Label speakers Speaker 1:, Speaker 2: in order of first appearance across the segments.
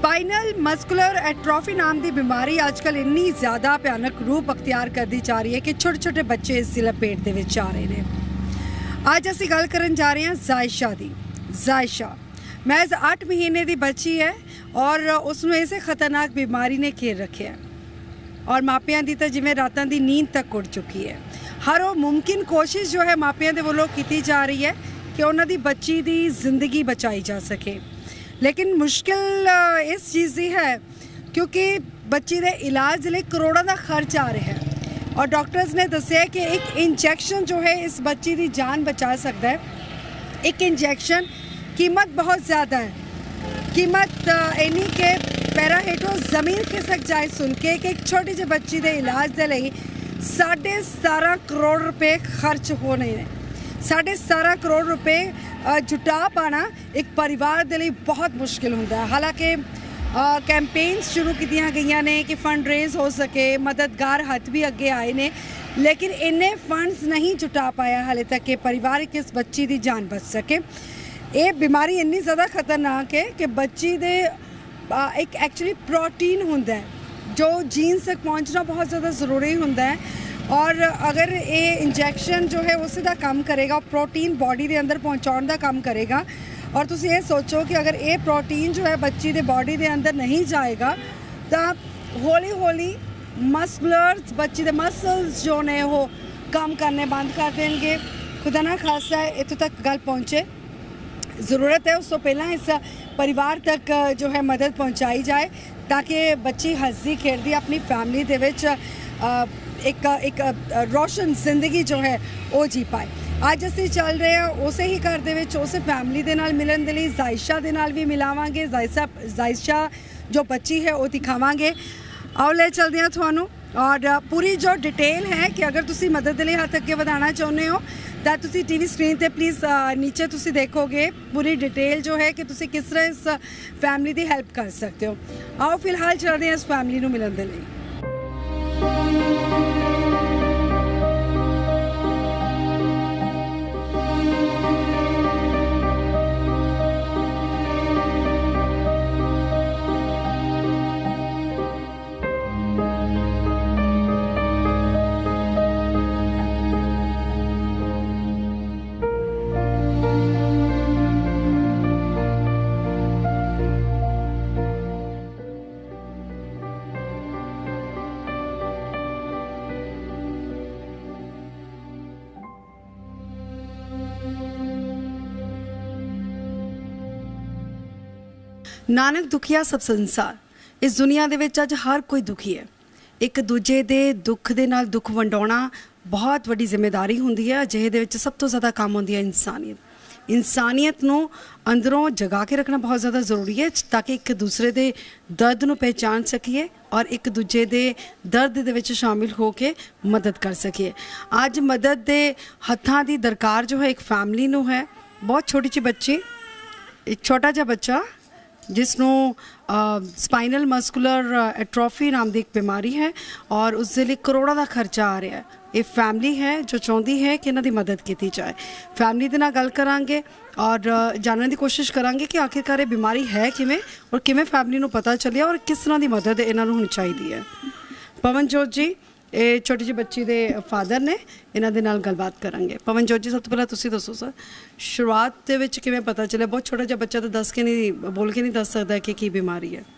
Speaker 1: Spinal muscular atrophy नाम की बीमारी आजकल इन्नी ज़्यादा भयानक रूप अख्तियार करती जा रही है कि छोटे छोटे बच्चे इस लपेट दे विच आ रहे हैं। अज असीं गल करन जा रहे हैं जायशा दी। जायशा महज 8 महीने की बच्ची है और उसनूं इस खतरनाक बीमारी ने घेर रखे है और मापियां दी तो जिवें रातां दी नींद तक उड़ चुकी है। हर वो मुमकिन कोशिश जो है मापियां दे वल्लों कीती जा रही है कि उन्हां दी बच्ची दी जिंदगी बचाई जा सके, लेकिन मुश्किल इस चीज़ की है क्योंकि बच्ची के इलाज लिए करोड़ों का खर्च आ रहा है और डॉक्टर्स ने दसिया कि एक इंजैक्शन जो है इस बच्ची की जान बचा सकता है। एक इंजैक्शन कीमत बहुत ज़्यादा है, कीमत इन्नी के पैरा हेठों ज़मीन खिसक जाए सुन के कि एक छोटी जी बच्ची के इलाज के लिए 17.5 करोड़ रुपए खर्च होने ने। 17.5 करोड़ रुपए जुटा पाना एक परिवार के लिए बहुत मुश्किल होता है। हालांकि कैंपेन्स शुरू की गई ने कि फंड रेज हो सके, मददगार हाथ भी अगे आए ने, लेकिन इन्ने फंड्स नहीं जुटा पाया हाले तक कि परिवार की इस बच्ची की जान बच सके। ये बीमारी इन्नी ज़्यादा खतरनाक है कि बच्ची दे एक एक्चुअली प्रोटीन होंदा है जो जीन्स तक पहुँचना बहुत ज़्यादा ज़रूरी होंदा है और अगर ये इंजैक्शन जो है उसी का काम करेगा, प्रोटीन बॉडी के अंदर पहुँचाने का काम करेगा। और तुम ये सोचो कि अगर ये प्रोटीन जो है बच्ची के बॉडी के अंदर नहीं जाएगा तो हौली हौली मस्कुलर बच्ची के मसल्स जो ने वो काम करने बंद कर देंगे। खुदा ना खासा है इतों तक गल पहुँचे, ज़रूरत है उस तो पहला इस परिवार तक जो है मदद पहुँचाई जाए ताकि बच्ची हंसदी खेलती अपनी फैमिली दे विच एक रोशन जिंदगी जो है वो जी पाए। अज असी चल रहे हैं उस ही घर दे विच उस फैमिली दे नाल मिलन दे लई जायशा दे नाल भी मिलावांगे। जायशा जो बच्ची है वो दिखावांगे। आओ ले चलते हैं थानू और पूरी जो डिटेल है कि अगर तुसी मदद लिए हाथ अगे बढ़ाना चाहते हो तो तुसी टीवी स्क्रीन ते प्लीज़ नीचे तुसी देखोगे पूरी डिटेल जो है कि तुसी किस तरह इस फैमिली की हेल्प कर सकते हो। आओ फिलहाल चलते हैं इस फैमिली नू मिलन दे लई। नानक दुखिया सब संसार। इस दुनिया दे विच अज हर कोई दुखी है। एक दूजे दे दुख दे नाल दुख वंडाउणा बहुत वड्डी जिम्मेदारी हुंदी है। अजिहे दे विच सब तो ज़्यादा काम होंदी है इंसानियत। इंसानियत नूं अंदरों जगा के रखना बहुत ज़्यादा ज़रूरी है ताकि एक दूसरे दे दर्द नूं पहचान सकीए और एक दूजे दे दर्द दे विच शामिल हो के मदद कर सकीए। अज मदद दे हत्थां दी दरकार जो है एक फैमिली नूं है। बहुत छोटी जी बच्ची, एक छोटा जिहा बच्चा जिसनों स्पाइनल मस्कुलर एट्रोफी नाम की एक बीमारी है और उसके लिए करोड़ों का खर्चा आ रहा है। ये फैमिली है जो चाहती है कि इन्हां दी मदद की जाए। फैमिली दे नाल गल करांगे और जानने की कोशिश करांगे कि आखिरकार ये बीमारी है किवें और किवें फैमिली नूं पता चलिया और किस तरह की मदद इन्हां नूं होनी चाहिए है। पवनजोत जी ये छोटी जी बच्ची दे फादर ने, इन्हां दे नाल गलबात करांगे। पवनजोत जी सब तो पहला तुसीं दसो सर शुरुआत दे विच किवें पता चलिया? बहुत छोटा जिहा बच्चा तो दस के नहीं बोल के नहीं दस सकता कि की बीमारी है।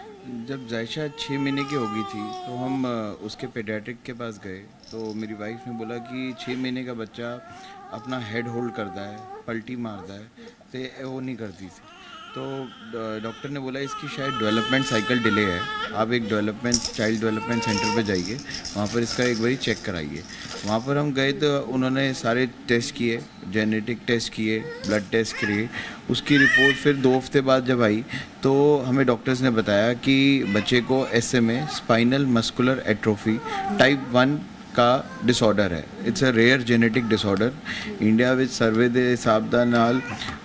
Speaker 2: जब जायशा 6 महीने की हो गई थी तो हम उसके पेडियाट्रिक के पास गए तो मेरी वाइफ ने बोला कि 6 महीने का बच्चा अपना हेड होल्ड करता है, पलटी मारता है, तो वो नहीं करती थी। तो डॉक्टर ने बोला इसकी शायद डेवलपमेंट साइकिल डिले है, आप एक चाइल्ड डेवलपमेंट सेंटर पे जाइए, वहाँ पर इसका एक बारी चेक कराइए। वहाँ पर हम गए तो उन्होंने सारे टेस्ट किए, जेनेटिक टेस्ट किए, ब्लड टेस्ट किए। उसकी रिपोर्ट फिर 2 हफ्ते बाद जब आई तो हमें डॉक्टर्स ने बताया कि बच्चे को SMA spinal muscular atrophy type 1 का डिसऑर्डर है। It's a rare genetic disorder. India which survey के हिसाब दा नाल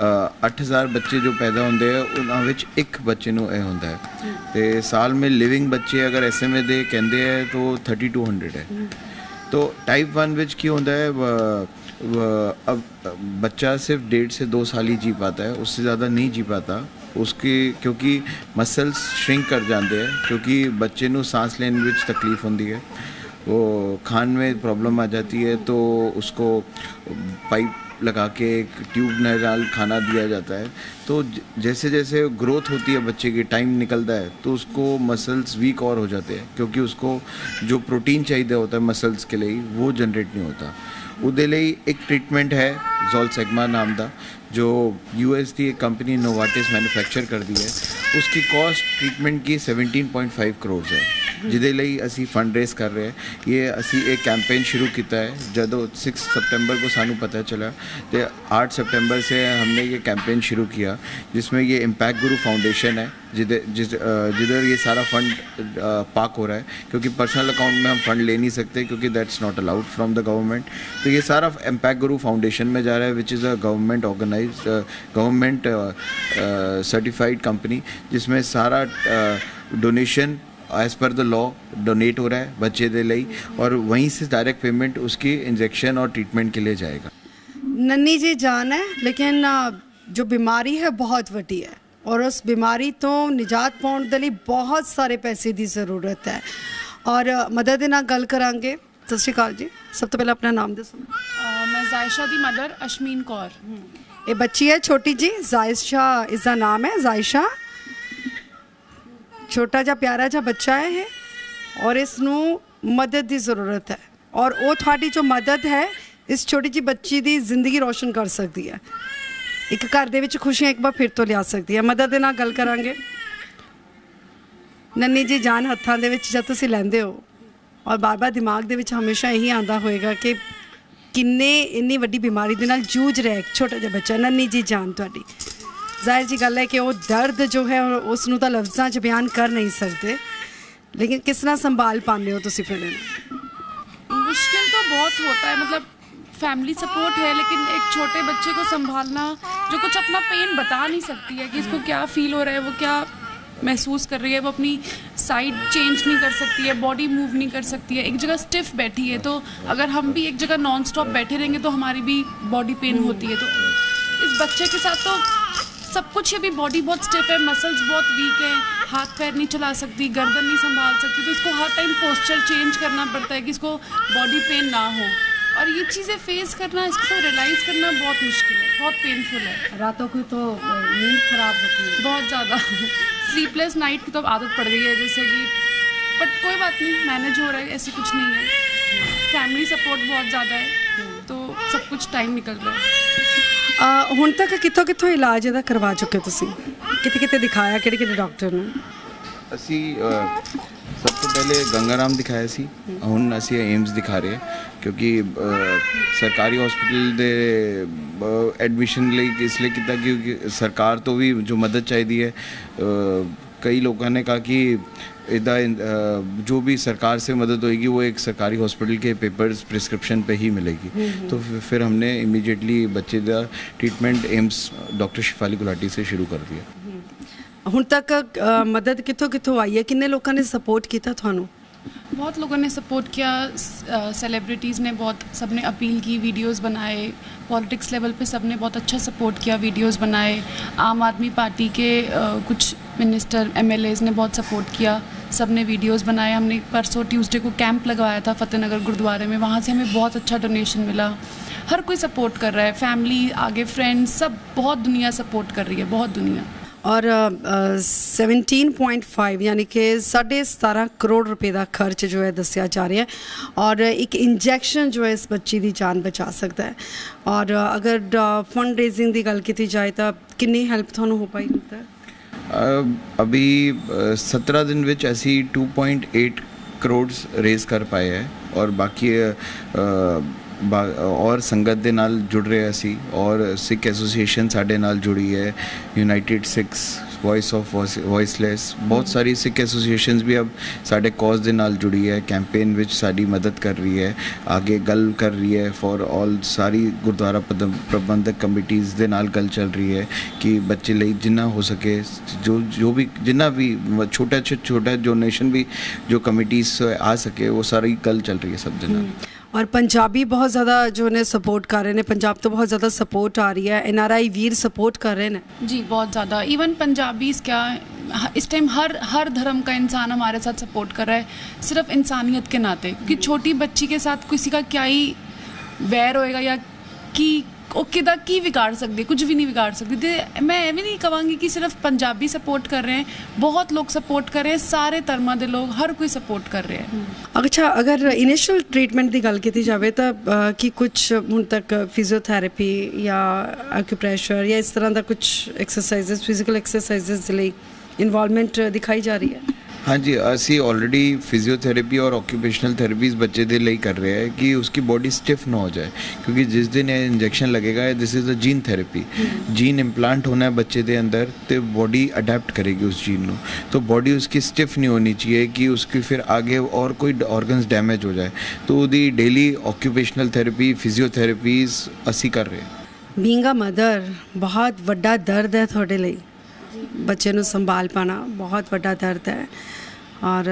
Speaker 2: 8000 बच्चे जो पैदा होंदे हैं उन्हां विच एक बच्चे नूं इह हुंदा है ते साल में लिविंग बच्चे अगर SMA दे कहंदे हैं तो 3200 है। तो टाइप 1 विच की होंदा है अब बच्चा सिर्फ 1.5 से 2 साल ही जी पाता है, उससे ज़्यादा नहीं जी पाता। उसकी क्योंकि मसल्स श्रिंक कर जाते हैं, क्योंकि बच्चे नू सांस लेने में तकलीफ होती है, वो खान में प्रॉब्लम आ जाती है, तो उसको पाइप लगा के एक ट्यूब नाल खाना दिया जाता है। तो जैसे जैसे ग्रोथ होती है बच्चे की, टाइम निकलता है, तो उसको मसल्स वीक और हो जाते हैं, क्योंकि उसको जो प्रोटीन चाहिए होता है मसल्स के लिए वो जनरेट नहीं होता। ਉਹਦੇ ਲਈ ਇੱਕ ट्रीटमेंट है ਜ਼ੋਲਸੈਗਮਾ नाम ਦਾ, जो यूएस की एक कंपनी नोवाटिस मैन्युफैक्चर करती है। उसकी कॉस्ट ट्रीटमेंट की 17.5 करोड़ है, ਜਿਹਦੇ ਲਈ ਅਸੀਂ फंड रेस कर रहे हैं। ये ਅਸੀਂ एक कैंपेन शुरू किया है, ਜਦੋਂ 6 सितंबर को सानू पता चला, तो 8 सितंबर से हमने ये कैंपेन शुरू किया, जिसमें ये इम्पैक्ट गुरु फाउंडेशन है, जिधर ये सारा फंड पाक हो रहा है, क्योंकि पर्सनल अकाउंट में हम फंड ले नहीं सकते, क्योंकि that's not allowed from the government. तो ये सारा इम्पैक्ट गुरु फाउंडेशन में जा रहा है, which is a government organise government certified company, जिसमें सारा donation as per the law donate हो रहा है बच्चे के लिए, और वहीं से डायरेक्ट पेमेंट उसकी इंजेक्शन और ट्रीटमेंट के लिए जाएगा।
Speaker 1: नन्नी जी जान है, लेकिन जो बीमारी है बहुत वड्डी है, और उस बीमारी तो निजात पाउण दे लई बहुत सारे पैसे की ज़रूरत है, और मदद दे नाल गल करांगे। सत श्री अकाल जी, सब तो पहले अपना नाम दसो।
Speaker 3: मैं जायशा दी मदर अशमीन कौर।
Speaker 1: ये बच्ची है छोटी जी, जायशा इसका नाम है। जायशा छोटा जा प्यारा जा बच्चा है ये, और इसनू मदद की ज़रूरत है, और वो थोड़ी जो मदद है इस छोटी जी बच्ची की जिंदगी रोशन कर सकती है, एक घर दे विच खुशियां एक बार फिर तो लिया सकती है। मदद दे नाल गल करांगे। नन्नी जी जान हत्थां दे विच जद तुसीं लैंदे हो, और बार बार दिमाग दे विच हमेशा यही आंदा होएगा कि किन्ने इन्नी वड्डी बीमारी दे नाल जूझ रहा है एक छोटा जिहा बच्चा। नन्नी जी जान तुहाडी, जाहिर जी गल है कि वो दर्द जो है उसनू तो लफ्ज़ां च बयान कर नहीं सकते, लेकिन किस तरह संभाल पाते हो तुसीं फिर?
Speaker 3: मुश्किल तो बहुत होता है, मतलब फैमिली सपोर्ट है, लेकिन एक छोटे बच्चे को संभालना जो कुछ अपना पेन बता नहीं सकती है कि इसको क्या फील हो रहा है, वो क्या महसूस कर रही है, वो अपनी साइड चेंज नहीं कर सकती है, बॉडी मूव नहीं कर सकती है, एक जगह स्टिफ बैठी है। तो अगर हम भी एक जगह नॉन स्टॉप बैठे रहेंगे तो हमारी भी बॉडी पेन होती है। तो इस बच्चे के साथ तो सब कुछ, अभी बॉडी बहुत स्टिफ है, मसल्स बहुत वीक है, हाथ पैर नहीं चला सकती, गर्दन नहीं संभाल सकती, तो इसको हर टाइम पोस्चर चेंज करना पड़ता है कि इसको बॉडी पेन ना हो। और ये चीज़ें फेस करना, इसको रियलाइज़ करना बहुत मुश्किल है, बहुत पेनफुल है।
Speaker 1: रातों की तो नींद खराब होती है
Speaker 3: बहुत ज़्यादा स्लीपलेस नाइट की तो अब आदत पड़ गई है जैसे कि, बट कोई बात नहीं, मैनेज हो रहा है, ऐसी कुछ नहीं है। फैमिली सपोर्ट बहुत ज़्यादा है, तो सब कुछ टाइम निकल रहा है।
Speaker 1: ਹੁਣ तक कितों कितों इलाज ਇਹਦਾ करवा चुके हो तुसीं? किते किते दिखाया, ਕਿਹੜੇ ਕਿਹੜੇ ਡਾਕਟਰ ਨੂੰ?
Speaker 2: ਅਸੀਂ ਸਭ ਤੋਂ ਪਹਿਲੇ ਗੰਗਾਰਾਮ ਦਿਖਾਇਆ ਸੀ, ਹੁਣ ਅਸੀਂ ਏਮਸ ਦਿਖਾ ਰਹੇ ਕਿਉਂਕਿ ਸਰਕਾਰੀ ਹਸਪੀਟਲ ਦੇ ਐਡਮਿਸ਼ਨ ਲਈ ਇਸ ਲਈ ਕੀਤਾ ਕਿਉਂਕਿ ਸਰਕਾਰ ਤੋਂ ਵੀ ਜੋ ਮਦਦ ਚਾਹੀਦੀ ਹੈ। कई लोगों ने कहा कि इदा जो भी सरकार से मदद होएगी वो एक सरकारी हॉस्पिटल के पेपर्स प्रिस्क्रिप्शन पे ही मिलेगी। तो फिर हमने इमीडिएटली बच्चे का ट्रीटमेंट एम्स डॉक्टर शिफाली गुलाटी से शुरू कर दिया।
Speaker 1: ਹੁਣ तक मदद कितों कितों आई है? किन्ने लोगों ने सपोर्ट किया थानू?
Speaker 3: बहुत लोगों ने सपोर्ट किया, सेलिब्रिटीज़ ने बहुत, सब ने अपील की, वीडियोस बनाए, पॉलिटिक्स लेवल पे सब ने बहुत अच्छा सपोर्ट किया, वीडियोस बनाए। आम आदमी पार्टी के कुछ मिनिस्टर एमएलएज़ ने बहुत सपोर्ट किया, सब ने वीडियोस बनाए। हमने परसों ट्यूसडे को कैंप लगवाया था फतेहनगर गुरुद्वारे में, वहाँ से हमें बहुत अच्छा डोनेशन मिला। हर कोई सपोर्ट कर रहा है, फैमिली आगे, फ्रेंड्स, सब, बहुत दुनिया सपोर्ट कर रही है, बहुत दुनिया।
Speaker 1: और 17.5 यानी कि 17.5 करोड़ रुपए का खर्च जो है दसिया जा रहा है, और एक इंजैक्शन जो है इस बच्ची की जान बचा सकता है। और अगर फंड रेजिंग की गल की जाए तो कितनी हेल्प थानू हो पाई होता है?
Speaker 2: अभी 17 दिन में ऐसी 2.8 करोड़ रेज कर पाए हैं, और बाकी और संगत दे नाल जुड़ रहे असी, और सिख एसोसीएशन साढ़े नाल जुड़ी है, United Sikhs, Voice of Voiceless, बहुत सारी सिख एसोसीएशंस भी अब साढ़े कॉज दे नाल जुड़ी है, कैंपेन विच साड़ी मदद कर रही है, आगे गल कर रही है फॉर ऑल। सारी गुरुद्वारा प्रबंधक कमिटीज़ दे नाल गल चल रही है कि बच्चे लिए जिन्ना हो सके, जो भी जिन्ना भी छोटा डोनेशन भी जो कमिटीज़ आ सके, वो सारी गल चल रही है सब दिन।
Speaker 1: और पंजाबी बहुत ज़्यादा जो ने सपोर्ट कर रहे हैं, पंजाब तो बहुत ज़्यादा सपोर्ट आ रही है, NRI वीर सपोर्ट कर रहे हैं
Speaker 3: जी बहुत ज़्यादा। इवन पंजाबीज क्या इस टाइम हर धर्म का इंसान हमारे साथ सपोर्ट कर रहा है, सिर्फ इंसानियत के नाते, क्योंकि छोटी बच्ची के साथ किसी का क्या ही वैर होएगा या कि ਉਹ ਕਿਦਾ ਕੀ ਵਿਗਾੜ ਸਕਦੀ, ਕੁਝ ਵੀ ਨਹੀਂ ਵਿਗਾੜ ਸਕਦੀ। ਤੇ ਮੈਂ ਇਹ ਵੀ ਨਹੀਂ ਕਹਾਂਗੀ ਕਿ ਸਿਰਫ ਪੰਜਾਬੀ ਸਪੋਰਟ ਕਰ ਰਹੇ हैं, बहुत लोग सपोर्ट कर रहे हैं, सारे ਧਰਮਾਂ ਦੇ ਲੋਕ ਹਰ ਕੋਈ ਸਪੋर्ट कर रहे हैं।
Speaker 1: अच्छा, अगर इनिशियल ट्रीटमेंट की गल की जाए तो कि कुछ हुण तक फिजियोथैरेपी या एक्यूप्रेशर या इस तरह का कुछ एक्सरसाइजेस फिजिकल एक्सरसाइजेस के लिए इन्वॉल्वमेंट दिखाई जा रही है?
Speaker 2: हाँ जी, ਅਸੀਂ ਆਲਰੇਡੀ ਫਿਜ਼ੀਓਥੈਰੇਪੀ ਔਰ ਆਕੂਪੇਸ਼ਨਲ ਥੈਰੇਪੀਜ਼ ਬੱਚੇ ਦੇ ਲਈ ਕਰ ਰਹੇ ਹੈ ਕਿ ਉਸकी बॉडी स्टिफ ना हो जाए, क्योंकि जिस दिन ये इंजेक्शन लगेगा this is a gene therapy, gene implant होना है बच्चे के अंदर तो बॉडी अडेप्ट करेगी उस जीन को, तो बॉडी उसकी स्टिफ नहीं होनी चाहिए कि उसकी फिर आगे और कोई ऑर्गन्स डैमेज हो जाए। तो ਉਹਦੀ डेली ऑक्यूपेशनल थेरेपी फिजियोथेरेपीज़ ਅਸੀਂ कर रहे हैं।
Speaker 1: बीइंग अ मदर बहुत ਵੱਡਾ दर्द है ਤੁਹਾਡੇ ਲਈ, ਬੱਚੇ ਨੂੰ ਸੰਭਾਲ ਪਾਣਾ बहुत ਵੱਡਾ दर्द है और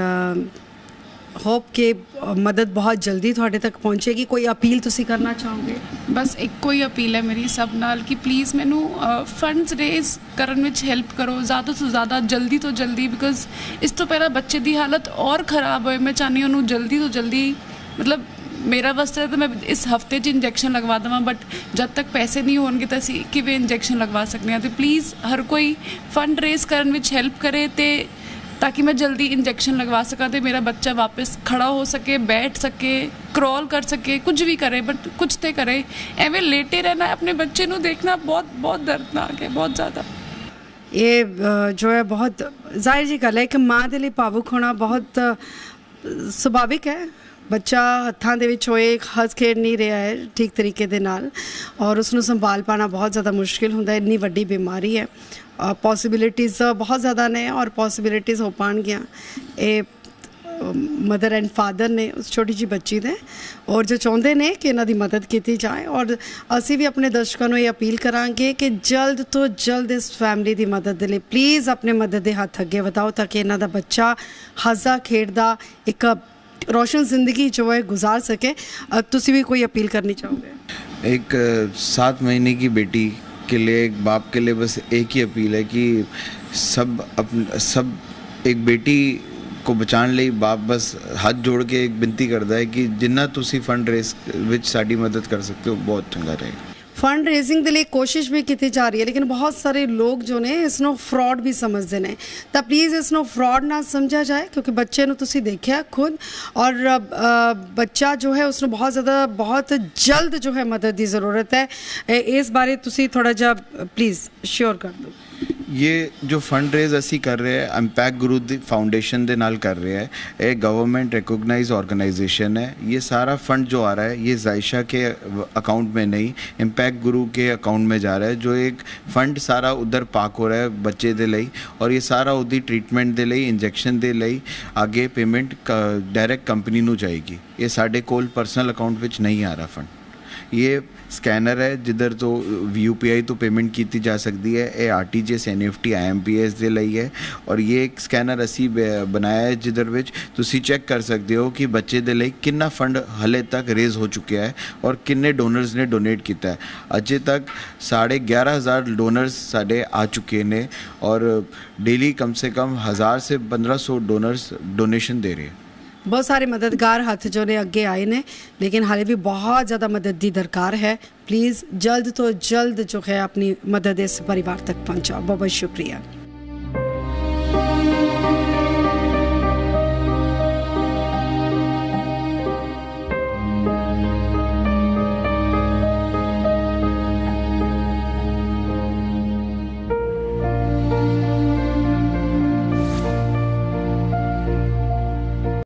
Speaker 1: होप कि मदद बहुत जल्दी ਤੁਹਾਡੇ ਤੱਕ ਪਹੁੰਚੇਗੀ। ਕੋਈ ਅਪੀਲ ਤੁਸੀਂ ਕਰਨਾ ਚਾਹੋਗੇ?
Speaker 3: ਬਸ ਇੱਕੋ ਹੀ ਅਪੀਲ ਹੈ ਮੇਰੀ ਸਭ ਨਾਲ ਕਿ ਪਲੀਜ਼ ਮੈਨੂੰ ਫੰਡਸ ਰੇਜ਼ ਕਰਨ ਵਿੱਚ ਹੈਲਪ ਕਰੋ ਜ਼ਿਆਦਾ ਤੋਂ ਜ਼ਿਆਦਾ, ਜਲਦੀ ਤੋਂ ਜਲਦੀ, ਬਿਕੋਜ਼ ਇਸ ਤੋਂ ਪਹਿਲਾਂ ਬੱਚੇ ਦੀ ਹਾਲਤ ਔਰ ਖਰਾਬ ਹੋਏ। ਮੈਂ ਚਾਹੁੰਦੀ ਉਹਨੂੰ ਜਲਦੀ ਤੋਂ ਜਲਦੀ, ਮਤਲਬ ਮੇਰਾ ਵਾਸਤੇ ਤਾਂ ਮੈਂ ਇਸ ਹਫਤੇ 'ਚ ਇੰਜੈਕਸ਼ਨ ਲਗਵਾ ਦੇਵਾਂ, ਬਟ ਜਦ ਤੱਕ ਪੈਸੇ ਨਹੀਂ ਹੋਣਗੇ ਤਾਂ ਅਸੀਂ ਕਿਵੇਂ ਇੰਜੈਕਸ਼ਨ ਲਗਵਾ ਸਕਦੇ ਹਾਂ। ਅਤੇ ਪਲੀਜ਼ ਹਰ ਕੋਈ ਫੰਡ ਰੇਜ਼ ਕਰਨ ਵਿੱਚ ਹੈਲਪ ਕਰੇ ਤੇ ਤਾਂ ਕਿ ਮੈਂ ਜਲਦੀ ਇੰਜੈਕਸ਼ਨ ਲਗਵਾ ਸਕਾਂ ਅਤੇ ਮੇਰਾ ਬੱਚਾ ਵਾਪਸ ਖੜਾ ਹੋ ਸਕੇ, ਬੈਠ ਸਕੇ, ਕਰੋਲ ਕਰ ਸਕੇ, ਕੁਝ ਵੀ ਕਰੇ, ਬਟ ਕੁਝ ਤੇ ਕਰੇ। ਐਵੇਂ ਲੇਟੇ ਰਹਿਣਾ, ਆਪਣੇ ਬੱਚੇ ਨੂੰ ਦੇਖਣਾ ਬਹੁਤ ਬਹੁਤ ਦਰਦਨਾਕ ਹੈ, ਬਹੁਤ ਜ਼ਿਆਦਾ।
Speaker 1: ਇਹ ਜੋ ਹੈ ਬਹੁਤ ਜ਼ਾਹਿਰ ਜੀ ਗੱਲ ਹੈ ਕਿ ਮਾਂ ਦੇ ਲਈ ਭਾਵੁਕ ਹੋਣਾ ਬਹੁਤ ਸੁਭਾਵਿਕ ਹੈ। ਬੱਚਾ ਹੱਥਾਂ ਦੇ ਵਿੱਚ ਹੋਏ, ਹੱਸ ਖੇਡ ਨਹੀਂ ਰਿਹਾ ਹੈ ਠੀਕ ਤਰੀਕੇ ਦੇ ਨਾਲ ਔਰ ਉਸ ਨੂੰ ਸੰਭਾਲ ਪਾਉਣਾ ਬਹੁਤ ਜ਼ਿਆਦਾ ਮੁਸ਼ਕਿਲ ਹੁੰਦਾ। ਇੰਨੀ ਵੱਡੀ ਬਿਮਾਰੀ ਹੈ, ਪੋਸੀਬਿਲਿਟੀਜ਼ ਬਹੁਤ ਜ਼ਿਆਦਾ ਨੇ ਔਰ ਪੋਸੀਬਿਲਿਟੀਜ਼ ਹੋ ਪਾਉਣਗੀਆਂ। ਇਹ ਮਦਰ ਐਂਡ ਫਾਦਰ ਨੇ ਉਸ ਛੋਟੀ ਜਿਹੀ ਬੱਚੀ ਦੇ ਔਰ ਜੋ ਚਾਹੁੰਦੇ ਨੇ ਕਿ ਇਹਨਾਂ ਦੀ ਮਦਦ ਕੀਤੀ ਜਾਏ। ਔਰ ਅਸੀਂ ਵੀ ਆਪਣੇ ਦਰਸ਼ਕਾਂ ਨੂੰ ਇਹ ਅਪੀਲ ਕਰਾਂਗੇ ਕਿ ਜਲਦ ਤੋਂ ਜਲਦ ਇਸ ਫੈਮਿਲੀ ਦੀ ਮਦਦ ਦੇ ਲਈ ਪਲੀਜ਼ ਆਪਣੇ ਮਦਦ ਦੇ ਹੱਥ ਅੱਗੇ ਵਧਾਓ ਤਾਂ ਕਿ ਇਹਨਾਂ ਦਾ ਬੱਚਾ ਹੱਸਦਾ ਖੇਡਦਾ ਇੱਕ रोशन ज़िंदगी जो है गुजार सके। तुसी भी कोई अपील करनी चाहोगे?
Speaker 2: एक 7 महीने की बेटी के लिए, एक बाप के लिए बस एक ही अपील है कि सब एक बेटी को बचाने ਲਈ बाप बस हाथ जोड़ के एक बिनती करता है कि जिन्ना तुसी फंड रेस विच साडी मदद कर सकते हो बहुत चंगा रहेगा।
Speaker 1: फंड रेजिंग के लिए कोशिश भी की जा रही है, लेकिन बहुत सारे लोग जो ने इसनों फ्रॉड भी समझते हैं, तो प्लीज़ इसनों फ्रॉड ना समझा जाए क्योंकि बच्चे ਨੂੰ ਤੁਸੀਂ देखा खुद और बच्चा जो है उसनों बहुत जल्द जो है मदद की ज़रूरत है। इस बारे तुसी थोड़ा जा प्लीज़ श्योर कर दो।
Speaker 2: ये जो फंड रेज ਅਸੀਂ ਕਰ ਰਹੇ ਹੈ ਇੰਪੈਕਟ ਗੁਰੂ ਦੀ फाउंडेशन ਦੇ ਨਾਲ कर रहे हैं, एक गवर्नमेंट रिकॉग्नाइज ऑर्गेनाइजेशन है। ये सारा फंड जो आ रहा है ये जायशा के अकाउंट में नहीं, इम्पैक्ट गुरु के अकाउंट में जा रहा है। जो एक फंड सारा उधर पाक हो रहा है बच्चे दे ਲਈ और ये सारा ਉਹਦੀ ट्रीटमेंट ਦੇ ਲਈ, इंजैक्शन ਦੇ ਲਈ आगे पेमेंट डायरेक्ट कंपनी ਨੂੰ जाएगी। ये ਸਾਡੇ ਕੋਲ पर्सनल अकाउंट ਵਿੱਚ नहीं आ रहा फंड। ये ਸਕੈਨਰ ਹੈ ਜਿੱਧਰ ਤੋਂ UPI ਤੋਂ ਪੇਮੈਂਟ ਕੀਤੀ ਜਾ ਸਕਦੀ ਹੈ। ਇਹ RTGS NEFT IMPS ਦੇ ਲਈ ਹੈ ਔਰ ਇਹ ਇੱਕ ਸਕੈਨਰ ਅਸੀਂ ਬਣਾਇਆ ਹੈ ਜਿੱਧਰ ਵਿੱਚ ਤੁਸੀਂ ਚੈੱਕ ਕਰ ਸਕਦੇ ਹੋ ਕਿ ਬੱਚੇ ਦੇ ਲਈ ਕਿੰਨਾ ਫੰਡ ਹਲੇ ਤੱਕ ਰੇਜ਼ ਹੋ ਚੁੱਕਿਆ ਹੈ ਔਰ ਕਿੰਨੇ ਡੋਨਰਸ ਨੇ ਡੋਨੇਟ ਕੀਤਾ ਹੈ। ਅਜੇ ਤੱਕ 11,500 ਡੋਨਰਸ ਸਾਡੇ ਆ ਚੁੱਕੇ ਨੇ ਔਰ डेली कम से कम 1000 से 1500 डोनर्स डोनेशन दे रहे हैं।
Speaker 1: बहुत सारे मददगार हाथ जो ने अगे आए ने, लेकिन हाले भी बहुत ज़्यादा मदद की दरकार है। प्लीज़ जल्द तो जल्द जो है अपनी मदद इस परिवार तक पहुँचाओ। बहुत बहुत शुक्रिया।